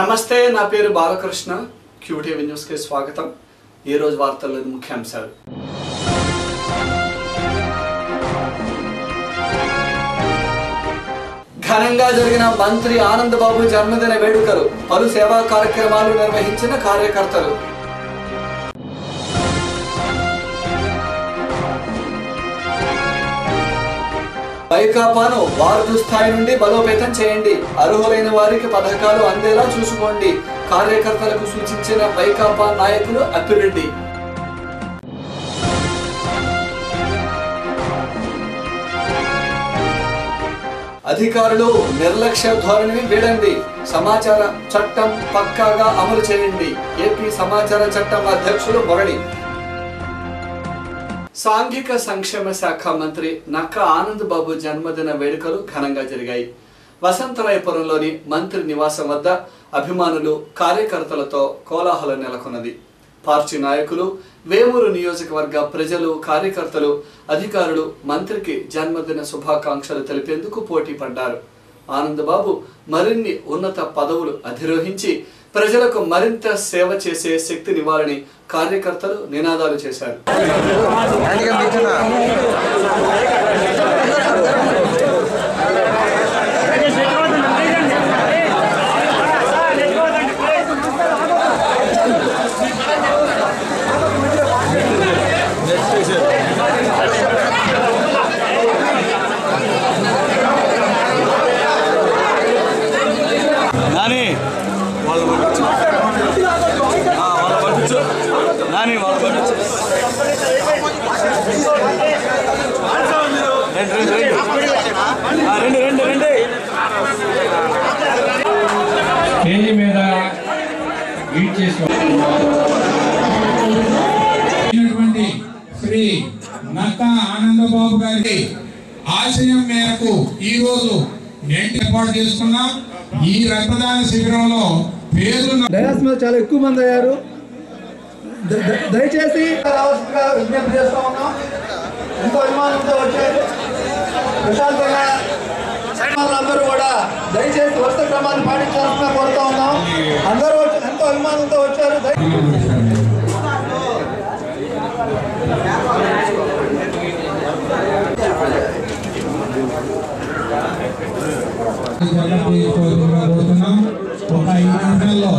నమస్తే, నా పేరు బాలకృష్ణ. క్యూటీవీ న్యూస్ కి స్వాగతం. ఈ రోజు వార్తల్లోని ముఖ్యాంశాలు. ఘనంగా జరిగిన మంత్రి ఆనంద్ బాబు జన్మదిన వేడుకలు, పలు సేవా కార్యక్రమాలు నిర్వహించిన కార్యకర్తలు. వైకాపాను వార్డు స్థాయి నుండి బలోపేతం చేయండి, అర్హులైన వారికి పథకాలు అందేలా చూసుకోండి, కార్యకర్తలకు సూచించిన వైకాపా నాయకులు అప్పిరెడ్డి. అధికారులు నిర్లక్ష్య ధోరణిని వీడండి, సమాచార చట్టం పక్కాగా అమలు చేయండి, ఏపీ సమాచార చట్టం అధ్యక్షులు మురళి. సాంఘిక సంక్షేమ శాఖ మంత్రి నక్క ఆనంద్ బాబు జన్మదిన వేడుకలు ఘనంగా జరిగాయి. వసంతరాయపురంలోని మంత్రి నివాసం వద్ద అభిమానులు, కార్యకర్తలతో కోలాహలం నెలకొన్నది. పార్టీ నాయకులు, వేమూరు నియోజకవర్గ ప్రజలు, కార్యకర్తలు, అధికారులు మంత్రికి జన్మదిన శుభాకాంక్షలు తెలిపేందుకు పోటీ పడ్డారు. ఆనంద్ బాబు మరిన్ని ఉన్నత పదవులు అధిరోహించి ప్రజలకు మరింత సేవ చేసే శక్తినివ్వాలని కార్యకర్తలు నినాదాలు చేశారు. స్టేజ్ మీద లీడ్ చేసినటువంటి శ్రీ నక్క ఆనందబాబు గారి ఆశయం మేరకు ఈ రోజు ఏర్పాటు చేసుకున్నాం. ఈ రక్తదాన శిబిరంలో పేర్లు డయాస్ మీద చాలా ఎక్కువ మంది అయ్యారు. దయచేసి రావాల్సిందిగా విజ్ఞప్తి చేస్తా ఉన్నాం. ఎంతో అభిమానంతో వచ్చారు. ప్రశాంతంగా అందరూ కూడా దయచేసి వరుస క్రమాన్ని పాటించాల్సిన కోరుతా ఉన్నాం. అందరూ ఎంతో అభిమానంతో వచ్చారు. ఒక 5 నిమిషాల్లో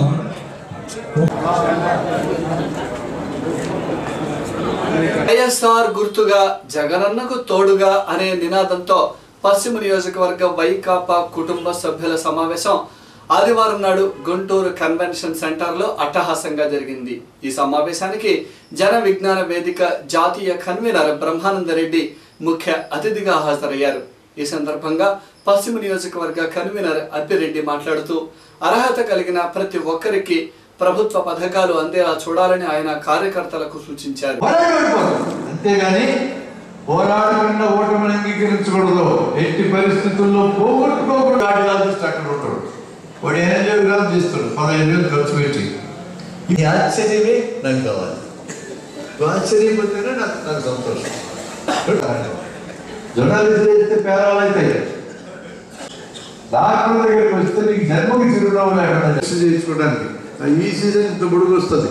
వైఎస్ఆర్ గుర్తుగా జగనన్నకు తోడుగా అనే నినాదంతో పశ్చిమ నియోజకవర్గ వైకాపా కుటుంబ సభ్యుల సమావేశం ఆదివారం నాడు గుంటూరు కన్వెన్షన్ సెంటర్ లో అట్టహాసంగా జరిగింది. ఈ సమావేశానికి జన విజ్ఞాన వేదిక జాతీయ కన్వీనర్ బ్రహ్మానందరెడ్డి ముఖ్య అతిథిగా హాజరయ్యారు. ఈ సందర్భంగా పశ్చిమ నియోజకవర్గ కన్వీనర్ అప్పిరెడ్డి మాట్లాడుతూ అర్హత కలిగిన ప్రతి ఒక్కరికి ప్రభుత్వ పథకాలు అందేలా చూడాలని ఆయన కార్యకర్తలకు సూచించారు. అంతేగాని పోరాటమైన ఓటమిని అంగీకరించకూడదు. ఎట్టి పరిస్థితుల్లో పోగొట్టుకోకూడదు. అక్కడ ఉంటాడు, వాడు 8 గ్రాములు తీస్తాడు, 15,000 ఖర్చు పెట్టి. ఇది ఆశ్చర్యమే నాకు కావాలి. ఆశ్చర్యపోతేనే నాకు సంతోషం. జర్నలిస్టులు అయితే పేరాలు అవుతాయి. డాక్టర్ దగ్గరికి వస్తే నీకు జన్మకి చిరునామా లేకుండా చేయించుకోవడానికి ఈ సీజన్ ఇంత బుడుగు వస్తుంది.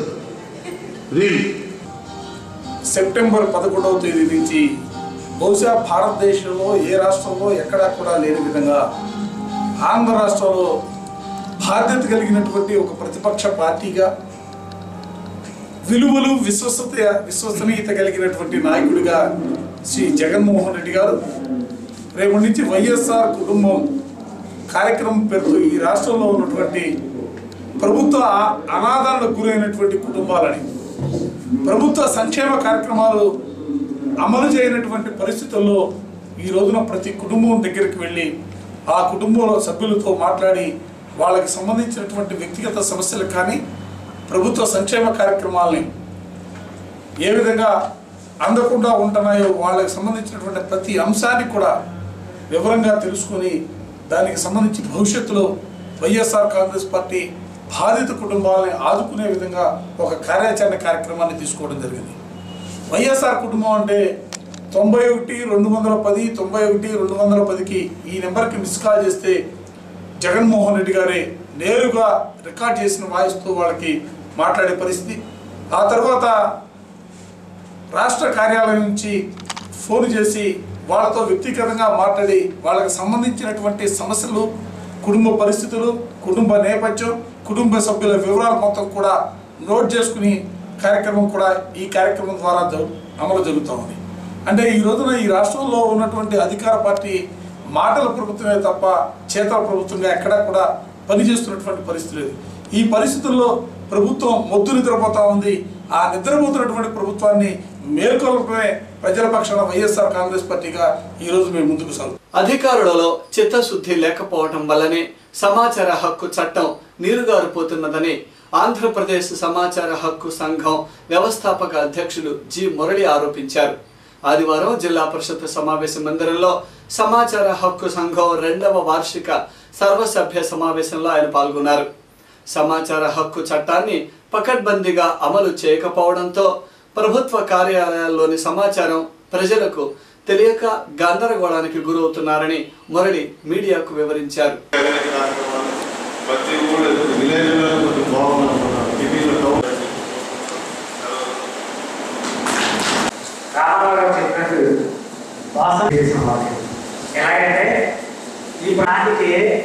సెప్టెంబర్ 11వ తేదీ నుంచి బహుశా భారతదేశంలో ఏ రాష్ట్రంలో ఎక్కడా కూడా లేని విధంగా ఆంధ్ర రాష్ట్రంలో బాధ్యత కలిగినటువంటి ఒక ప్రతిపక్ష పార్టీగా విలువలు, విశ్వసనీయత కలిగినటువంటి నాయకుడిగా శ్రీ జగన్మోహన్ రెడ్డి గారు రేపటి నుంచి వైఎస్ఆర్ కుటుంబం కార్యక్రమం పేరుతో ఈ రాష్ట్రంలో ఉన్నటువంటి ప్రభుత్వ అనాదరణకు గురైనటువంటి కుటుంబాలని, ప్రభుత్వ సంక్షేమ కార్యక్రమాలు అమలు చేయనటువంటి పరిస్థితుల్లో ఈ రోజున ప్రతి కుటుంబం దగ్గరికి వెళ్ళి ఆ కుటుంబంలో సభ్యులతో మాట్లాడి వాళ్ళకి సంబంధించినటువంటి వ్యక్తిగత సమస్యలకు కానీ ప్రభుత్వ సంక్షేమ కార్యక్రమాలని ఏ విధంగా అందకుండా ఉంటున్నాయో వాళ్ళకి సంబంధించినటువంటి ప్రతి అంశాన్ని కూడా వివరంగా తెలుసుకొని దానికి సంబంధించి భవిష్యత్తులో వైఎస్ఆర్ కాంగ్రెస్ పార్టీ బాధిత కుటుంబాలని ఆదుకునే విధంగా ఒక కార్యాచరణ కార్యక్రమాన్ని తీసుకోవడం జరిగింది. వైఎస్ఆర్ కుటుంబం అంటే 91 210 91 210కి ఈ నెంబర్కి మిస్ కాల్ చేస్తే జగన్మోహన్ రెడ్డి గారే నేరుగా రికార్డ్ చేసిన వాయిస్తో వాళ్ళకి మాట్లాడే పరిస్థితి. ఆ తర్వాత రాష్ట్ర కార్యాలయం నుంచి ఫోన్ చేసి వాళ్ళతో వ్యక్తిగతంగా మాట్లాడి వాళ్ళకి సంబంధించినటువంటి సమస్యలు, కుటుంబ పరిస్థితులు, కుటుంబ నేపథ్యం, కుటుంబ సభ్యుల వివరాలు మొత్తం కూడా నోట్ చేసుకుని కార్యక్రమం కూడా ఈ కార్యక్రమం ద్వారా అమలు జరుగుతూ ఉంది. అంటే ఈ రోజున ఈ రాష్ట్రంలో ఉన్నటువంటి అధికార పార్టీ మాటల ప్రభుత్వమే తప్ప చేతల ప్రభుత్వంగా ఎక్కడా కూడా పనిచేస్తున్నటువంటి పరిస్థితి లేదు. ఈ పరిస్థితుల్లో ప్రభుత్వం మొద్దు నిద్రపోతూ ఉంది. ఆ నిద్రపోతున్నటువంటి ప్రభుత్వాన్ని మేల్కొల్పమే ప్రజల పక్షాన వైఎస్ఆర్ కాంగ్రెస్ పార్టీగా ఈరోజు మేము ముందుకు సాగు. అధికారులలో చిత్తశుద్ధి లేకపోవటం వల్లనే సమాచార హక్కు చట్టం నీరుగారిపోతున్నదని ఆంధ్రప్రదేశ్ సమాచార హక్కు సంఘం వ్యవస్థాపక అధ్యక్షులు జి మురళి ఆరోపించారు. ఆదివారం జిల్లా పరిషత్ సమావేశ మందిరంలో సమాచార హక్కు సంఘం 2వ వార్షిక సర్వసభ్య సమావేశంలో ఆయన పాల్గొన్నారు. సమాచార హక్కు చట్టాన్ని పకడ్బందీగా అమలు చేయకపోవడంతో ప్రభుత్వ కార్యాలయాల్లోని సమాచారం ప్రజలకు తెలియక గందరగోళానికి గురవుతున్నారని మురళి మీడియాకు వివరించారు. ఎలాగంటే ఈ ప్రాంతికి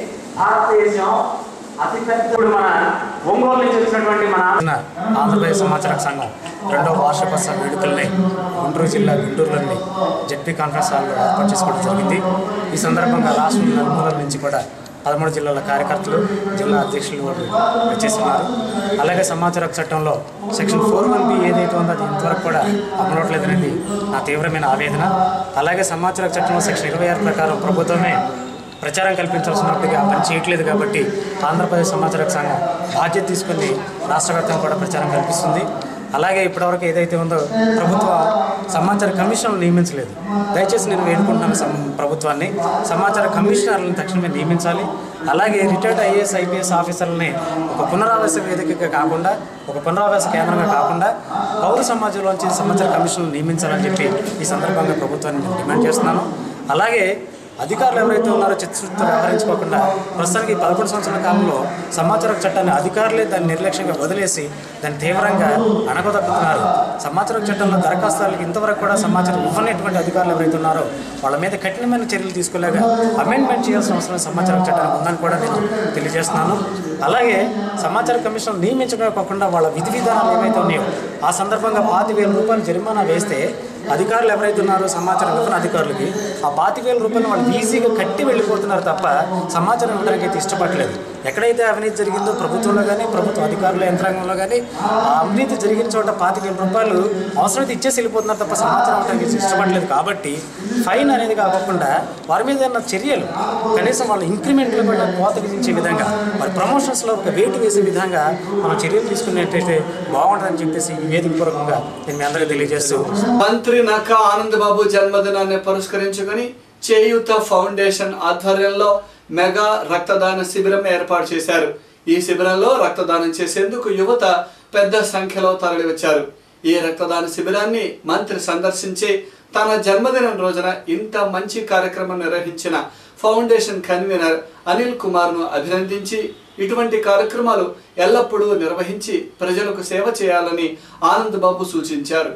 భారతదేశం అతిపెద్ద మన ఒంగోలు నుంచి వచ్చినటువంటి మన ఆంధ్రప్రదేశ్ సమాచార సంఘం 2వ వార్షికోత్సవ వేడుకల్ని గుంటూరు జిల్లా గుంటూరులోని జెడ్పీ కాన్ఫరెన్స్ హాల్లో ఏర్పాటు చేసుకోవడం జరిగింది. ఈ సందర్భంగా రాష్ట్రం నలుమూలల నుంచి కూడా 13 జిల్లాల కార్యకర్తలు, జిల్లా అధ్యక్షులు వాళ్ళు వచ్చేస్తున్నారు. అలాగే సమాచార చట్టంలో సెక్షన్ 4(1)B ఏదైతే ఉందో అది ఇంతవరకు కూడా అమలవట్లేదనేది నా తీవ్రమైన ఆవేదన. అలాగే సమాచార చట్టంలో సెక్షన్ 26 ప్రకారం ప్రభుత్వమే ప్రచారం కల్పించాల్సినట్టుగా పని చేయట్లేదు కాబట్టి ఆంధ్రప్రదేశ్ సమాచార సంఘం బాధ్యత తీసుకుని రాష్ట్ర వ్యాప్తంగా కూడా ప్రచారం కల్పిస్తుంది. అలాగే ఇప్పటివరకు ఏదైతే ఉందో ప్రభుత్వ సమాచార కమిషన్లు నియమించలేదు. దయచేసి నేను వేడుకుంటున్నాను ప్రభుత్వాన్ని, సమాచార కమిషనర్లను తక్షణమే నియమించాలి. అలాగే రిటైర్డ్ ఐఏఎస్ ఐపీఎస్ ఆఫీసర్లని ఒక పునరావాస వేదికగా కాకుండా, ఒక పునరావాస కేంద్రంగా కాకుండా పౌర సమాజంలోంచి సమాచార కమిషన్లు నియమించాలని చెప్పి ఈ సందర్భంగా ప్రభుత్వాన్ని నేను డిమాండ్ చేస్తున్నాను. అలాగే అధికారులు ఎవరైతే ఉన్నారో చిత్తశుద్ధితో వ్యవహరించుకోకుండా ప్రస్తుతానికి 11 సంవత్సరాల కాలంలో సమాచార చట్టాన్ని అధికారులే దాన్ని నిర్లక్ష్యంగా వదిలేసి దాన్ని తీవ్రంగా అణగదొక్కుతున్నారు. సమాచార చట్టంలో దరఖాస్తులకు ఇంతవరకు కూడా సమాచారం ఇవ్వనటువంటి అధికారులు ఎవరైతే ఉన్నారో వాళ్ళ మీద కఠినమైన చర్యలు తీసుకోలేక అమెండ్మెంట్ చేయాల్సిన అవసరం సమాచార చట్టానికి ఉందని కూడా నేను తెలియజేస్తున్నాను. అలాగే సమాచార కమిషన్ నియమించడమే కాకుండా వాళ్ళ విధి విధానాలు ఏవైతే ఉన్నాయో ఆ సందర్భంగా 5,000 రూపాయలు జరిమానా వేస్తే అధికారులు ఎవరైతే ఉన్నారో సమాచారం ఇవ్వని అధికారులకి ఆ 5,000 రూపాయలు వాళ్ళు ఈజీగా కట్టి వెళ్ళిపోతున్నారు తప్ప సమాచారం ఇవ్వడానికి అయితే ఇష్టపడలేదు. ఎక్కడైతే అవినీతి జరిగిందో ప్రభుత్వంలో కానీ, ప్రభుత్వ అధికారుల యంత్రాంగంలో కానీ ఆ అవినీతి జరిగిన చోట 5,000 రూపాయలు అవసరమైతే ఇచ్చేసి వెళ్ళిపోతున్నారు తప్ప సమాచారం ఇవ్వడానికి ఇష్టపడలేదు. కాబట్టి ఫైన్ అనేది కాకుండా వారి మీద ఉన్న చర్యలు కనీసం వాళ్ళ ఇంక్రిమెంట్లు కూడా కోత విధించే విధంగా, వాళ్ళ ప్రమోషన్స్లో ఒక వెయిట్ వేసే విధంగా మనం చర్యలు తీసుకునేటైతే బాగుంటుందని చెప్పేసి ఈ వేదిక పూర్వకంగా నేను మీ అందరికీ తెలియజేస్తూ మంత్రి నక్కా ఆనందబాబు జన్మదినాన్ని పురస్కరించుకొని చేయూత ఫౌండేషన్ ఆధ్వర్యంలో మెగా రక్తదాన శిబిరం ఏర్పాటు చేశారు. ఈ శిబిరంలో రక్తదానం చేసేందుకు యువత పెద్ద సంఖ్యలో తరలివచ్చారు. ఈ రక్తదాన శిబిరాన్ని మంత్రి సందర్శించి తన జన్మదినం రోజున ఇంత మంచి కార్యక్రమం నిర్వహించిన ఫౌండేషన్ కన్వీనర్ అనిల్ కుమార్ను అభినందించి ఇటువంటి కార్యక్రమాలు ఎల్లప్పుడూ నిర్వహించి ప్రజలకు సేవ చేయాలని ఆనందబాబు సూచించారు.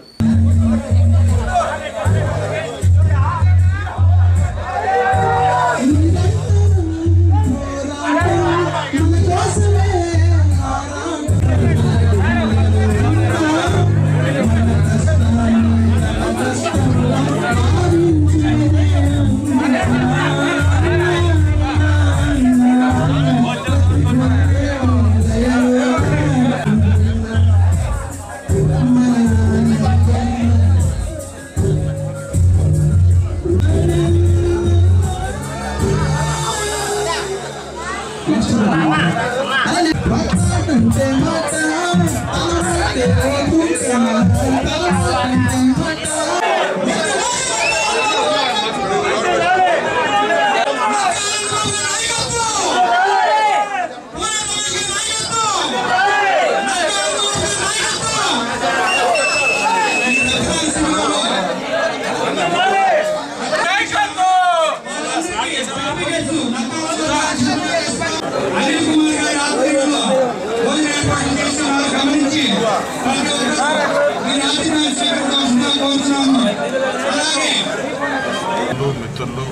మిత్రులు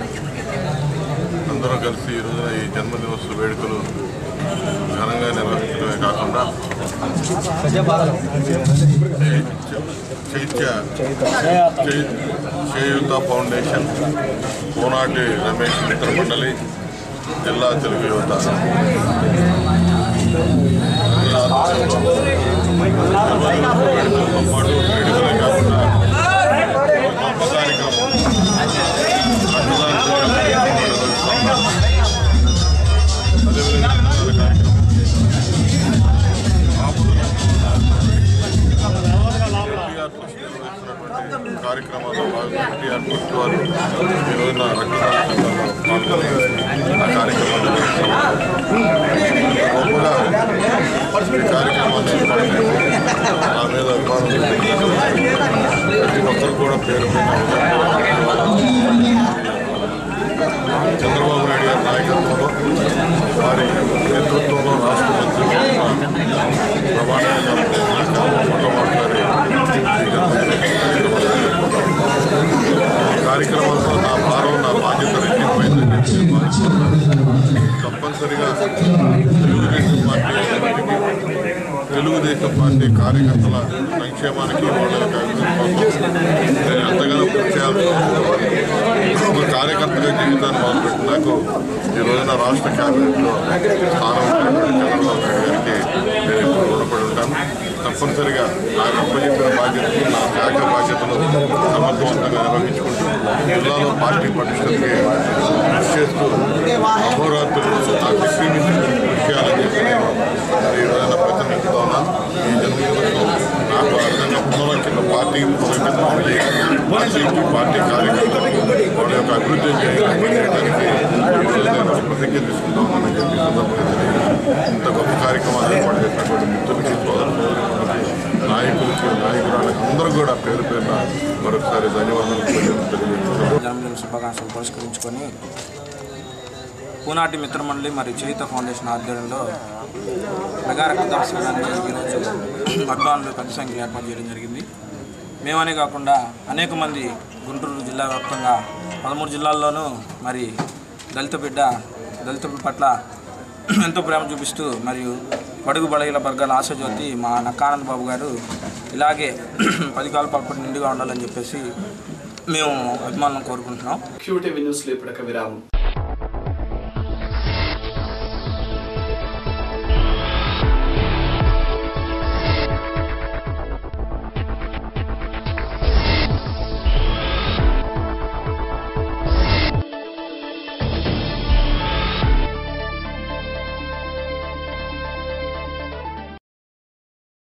అందరూ కలిసి ఈరోజున ఈ జన్మదినోత్సవ వేడుకలు ఘనంగా నిర్వహించడమే కాకుండా చేయూత ఫౌండేషన్, కోనాటి రమేష్ మిత్ర మండలి, జిల్లా తెలుగు యువత వేడుకలతో పాటు వేడుకలే కాకుండా గొప్ప కార్యక్రమం కార్యక్రమాల్లో భాగంగా ఎన్టీఆర్ ట్రస్ట్ వారు ఈ రోజున రక్తదాన శిబిరంలో పాల్గొని ఆ కార్యక్రమాన్ని గొప్పగా ఈ కార్యక్రమాన్ని నా మీద అభిమానం ప్రతి ఒక్కరు కూడా పేరు చంద్రబాబు నాయుడు గారి నాయకత్వంలో వారి నేతృత్వంలో రాష్ట్ర మంత్రి ప్రమాణంగా మొట్టమొదటిసారి కార్యక్రమంలో నా భారం, నా బాధ్యత రెట్టింపైందని తప్పనిసరిగా తెలుగుదేశం పార్టీ కార్యకర్తల సంక్షేమానికి వాళ్ళ నేను ఎంతగానో కృషి చేయాల్సి ఒక కార్యకర్తగా జీవితాన్ని మొదలుపెట్టి నాకు ఈ రోజున రాష్ట్ర క్యాబినెట్లో స్థానం చంద్రబాబు నాయుడు గారికి నేను ఎప్పుడు రుణపడి ఉంటాను. తప్పనిసరిగా నాకు అప్పచెప్పిన బాధ్యతలు, నా శాఖ బాధ్యతలు సమర్థవంతంగా నిర్వహించుకుంటూ జిల్లాలో పార్టీ పటిష్టతకి కృషి చేస్తూ అహోరాత్రులు నా శక్తి నుంచి కృషి చేయాలని చెప్పి నేను ఈ రోజున ప్రతినిధిస్తూ ఉన్నాను. ఈ జన్మదినంలో నాకు అర్థంగా పునరుద్ధరణ పార్టీకి పార్టీ కార్యకర్తలు వాళ్ళ యొక్క అభివృద్ధి చేయడానికి నేను ప్రతిజ్ఞ తీసుకుంటా ఉన్నానని చెప్పి ఇంత గొప్ప కార్యక్రమాలు ఏర్పాటు చేసినటువంటి మిత్రులకి, నాయకులకి, నాయకురాలకి అందరూ కూడా పేరు పేరున మరొకసారి ధన్యవాదాలు తెలియజేస్తున్నాను. జన్మదిన శుభాకాంక్షలు పురస్కరించుకొని పూనాటి మిత్రమండలి మరియు చేయూత ఫౌండేషన్ ఆధ్వర్యంలో మెగా రక్తదాన శిబిరాన్ని ఈరోజు అభిమానులు పెద్ద సంఖ్యలో ఏర్పాటు చేయడం జరిగింది. మేమనే కాకుండా అనేక మంది గుంటూరు జిల్లా వ్యాప్తంగా 13 జిల్లాల్లోనూ మరి దళితుల పట్ల ఎంతో ప్రేమ చూపిస్తూ మరియు బడుగు బలహీన వర్గాల ఆశాజ్యోతి మా నక్కానంద బాబు గారు ఇలాగే 10 కాల పాటు నిండుగా ఉండాలని చెప్పేసి మేము అభిమానులను కోరుకుంటున్నాం. QTV న్యూస్లో ఇప్పుడు ఒక విరామం.